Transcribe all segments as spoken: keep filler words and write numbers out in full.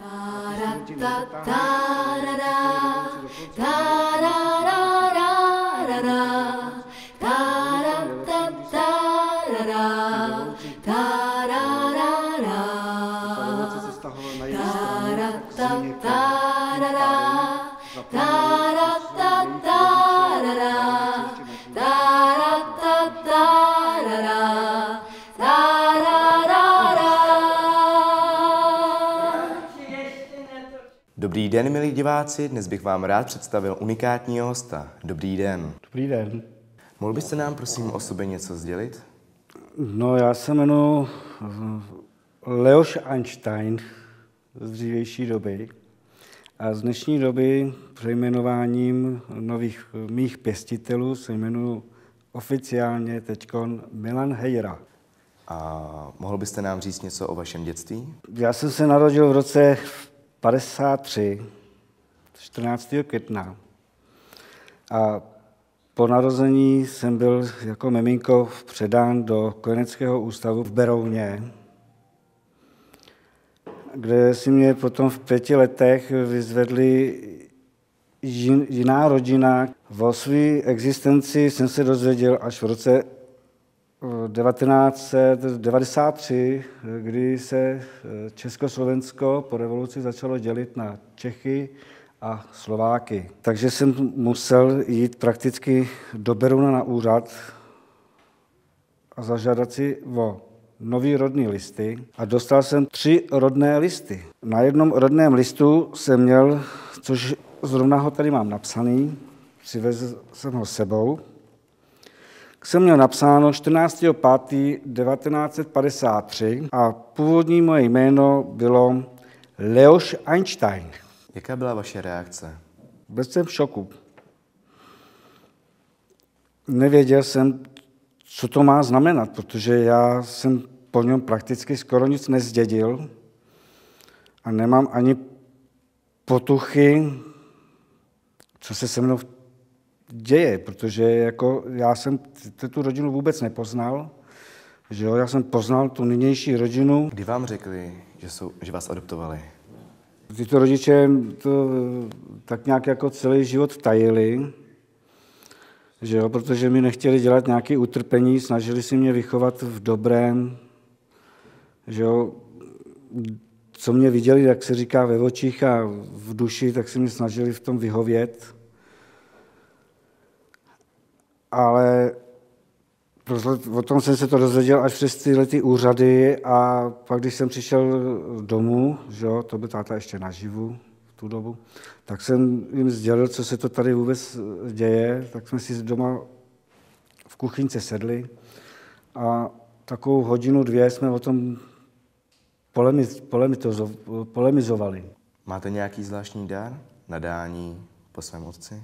Dobrý den, milí diváci, dnes bych vám rád představil unikátního hosta. Dobrý den. Dobrý den. Mohl byste nám prosím o sobě něco sdělit? No, já se jmenuji Leoš Einstein z dřívější doby a z dnešní doby přejmenováním nových mých pěstitelů se jmenuji oficiálně teďkon Milan Hejra. A mohl byste nám říct něco o vašem dětství? Já jsem se narodil v roce padesát tři, čtrnáctého května. A po narození jsem byl jako miminko předán do kojeneckého ústavu v Berouně, kde si mě potom v pěti letech vyzvedli jiná rodina. O své existenci jsem se dozvěděl až v roce devatenáct set devadesát tři, kdy se Československo po revoluci začalo dělit na Čechy a Slováky. Takže jsem musel jít prakticky do Berouna na úřad a zažádat si o nový rodný listy a dostal jsem tři rodné listy. Na jednom rodném listu jsem měl, což zrovna ho tady mám napsaný, přivezl jsem ho sebou, jsem měl napsáno čtrnáctého pátého devatenáct set padesát tři a původní moje jméno bylo Leoš Einstein. Jaká byla vaše reakce? Byl jsem v šoku. Nevěděl jsem, co to má znamenat, protože já jsem po něm prakticky skoro nic nezdědil a nemám ani potuchy, co se se mnou děje, protože jako já jsem tu rodinu vůbec nepoznal, že jo, já jsem poznal tu nynější rodinu. Kdy vám řekli, že, jsou, že vás adoptovali? Tyto rodiče to tak nějak jako celý život tajili, že jo, protože mi nechtěli dělat nějaké utrpení, snažili si mě vychovat v dobrém, že jo, co mě viděli, jak se říká, ve očích a v duši, tak si mě snažili v tom vyhovět. Ale o tom jsem se to dozvěděl až přes tyhle ty úřady a pak, když jsem přišel domů, že jo, to byl táta ještě naživu v tu dobu, tak jsem jim sdělil, co se to tady vůbec děje, tak jsme si doma v kuchyňce sedli a takovou hodinu, dvě jsme o tom polemiz, polemizovali. Máte nějaký zvláštní dar, nadání po svém otci?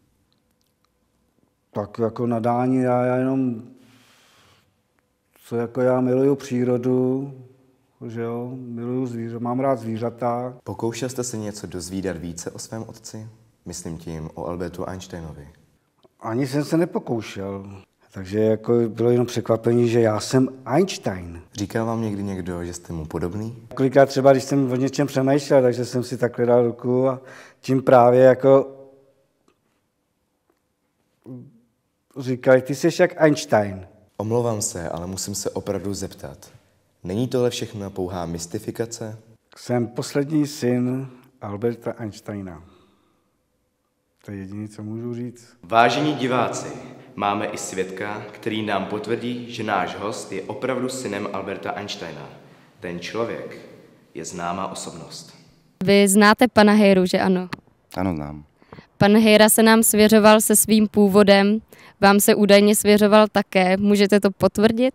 Tak jako nadání, já, já jenom, co jako já miluju přírodu, že jo, miluju zvířata, mám rád zvířata. Pokoušel jste se něco dozvídat více o svém otci? Myslím tím o Albertu Einsteinovi. Ani jsem se nepokoušel, takže jako bylo jenom překvapení, že já jsem Einstein. Říkal vám někdy někdo, že jste mu podobný? Kolikrát třeba, když jsem o něčem přemýšlel, takže jsem si takhle dal ruku a tím právě jako říkali, ty jsi jak Einstein. Omlouvám se, ale musím se opravdu zeptat. Není tohle všechno pouhá mystifikace? Jsem poslední syn Alberta Einsteina. To je jediné, co můžu říct. Vážení diváci, máme i svědka, který nám potvrdí, že náš host je opravdu synem Alberta Einsteina. Ten člověk je známá osobnost. Vy znáte pana Hejru, že ano? Ano, znám. Pan Hejra se nám svěřoval se svým původem, vám se údajně svěřoval také. Můžete to potvrdit?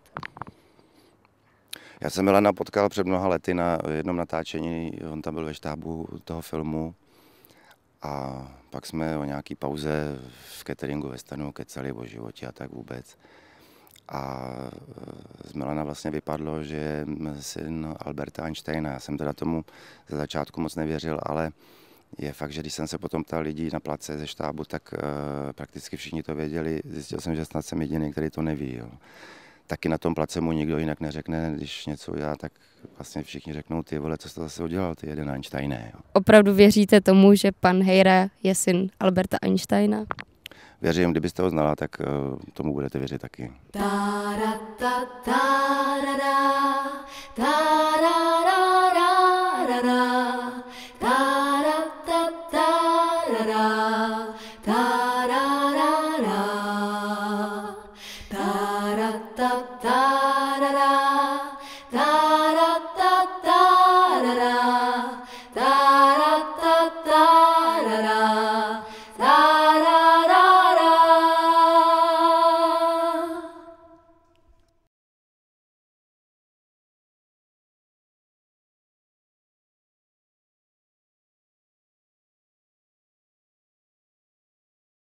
Já jsem Milana potkal před mnoha lety na jednom natáčení, on tam byl ve štábu toho filmu a pak jsme o nějaký pauze v cateringu ve stanu kecali o životě a tak vůbec. A z Milana vlastně vypadlo, že je syn Alberta Einsteina. Já jsem teda tomu ze začátku moc nevěřil, ale je fakt, že když jsem se potom ptal lidí na place ze štábu, tak uh, prakticky všichni to věděli. Zjistil jsem, že snad jsem jediný, který to neví. Jo. taky na tom place mu nikdo jinak neřekne, když něco udělá, tak vlastně všichni řeknou, ty vole, co jsi to zase udělal, ty jeden Einsteine. Jo. Opravdu věříte tomu, že pan Hejra je syn Alberta Einsteina? Věřím, kdybyste ho znala, tak uh, tomu budete věřit taky. Ta, ra, ta, ta, ra, ra, ta,